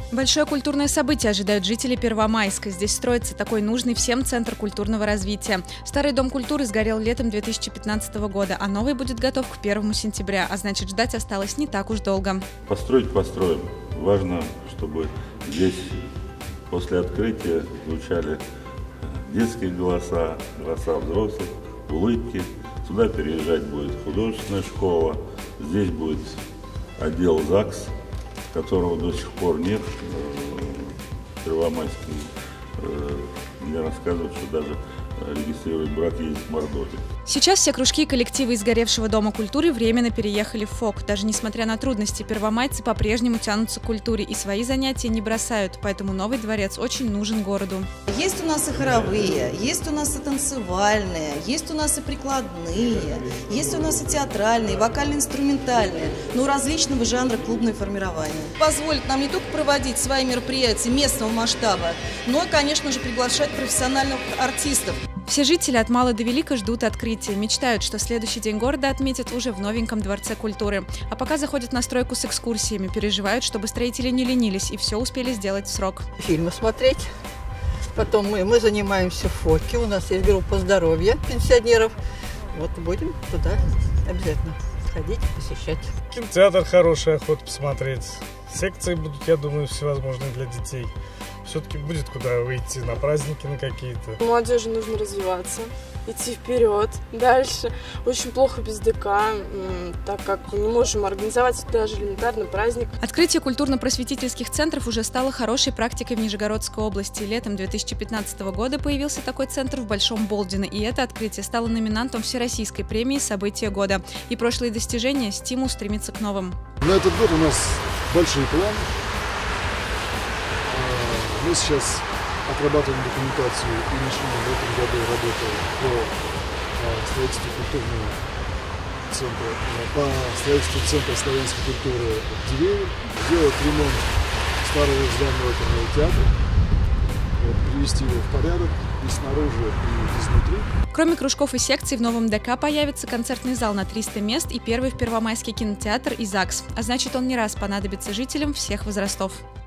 Большое культурное событие ожидают жители Первомайска. Здесь строится такой нужный всем центр культурного развития. Старый дом культуры сгорел летом 2015 года, а новый будет готов к 1 сентября, а значит, ждать осталось не так уж долго. Построить построим. Важно, чтобы здесь после открытия звучали детские голоса, голоса взрослых, улыбки. Сюда переезжать будет художественная школа, здесь будет отдел ЗАГС, которого до сих пор нет. Первомайский мне рассказывают, что даже регистрировать брак ездит в Мордовию. Сейчас все кружки и коллективы из сгоревшего дома культуры временно переехали в ФОК. Даже несмотря на трудности, первомайцы по-прежнему тянутся к культуре и свои занятия не бросают, поэтому новый дворец очень нужен городу. Есть у нас и хоровые, есть у нас и танцевальные, есть у нас и прикладные, есть у нас и театральные, и вокально-инструментальные, но различного жанра клубное формирование. Позволит нам не только проводить свои мероприятия местного масштаба, но и, конечно же, приглашать профессиональных артистов. Все жители от мала до велика ждут открытия. Мечтают, что следующий день города отметят уже в новеньком Дворце культуры. А пока заходят на стройку с экскурсиями, переживают, чтобы строители не ленились и все успели сделать в срок. Фильмы смотреть. Потом мы занимаемся в ФОКе. У нас есть группа здоровья пенсионеров. Вот будем туда обязательно ходить, посещать. Кинотеатр хороший, охота посмотреть. Секции будут, я думаю, всевозможные для детей. Все-таки будет куда выйти на праздники, на какие-то. Молодежи нужно развиваться, идти вперед, дальше. Очень плохо без ДК, так как не можем организовать даже элементарный праздник. Открытие культурно-просветительских центров уже стало хорошей практикой в Нижегородской области. Летом 2015 года появился такой центр в Большом Болдино, и это открытие стало номинантом Всероссийской премии «Событие года». И прошлые достижения – стимул стремиться к новым. На этот год у нас большие планы. Мы сейчас отрабатываем документацию и начнем в этом году работу по строительству культурного центра, по строительству центра славянской культуры в Дивееве, сделать ремонт старого здания оперного театра, привести его в порядок и снаружи, и изнутри. Кроме кружков и секций, в новом ДК появится концертный зал на 300 мест и первый в Первомайский кинотеатр и ЗАГС. А значит, он не раз понадобится жителям всех возрастов.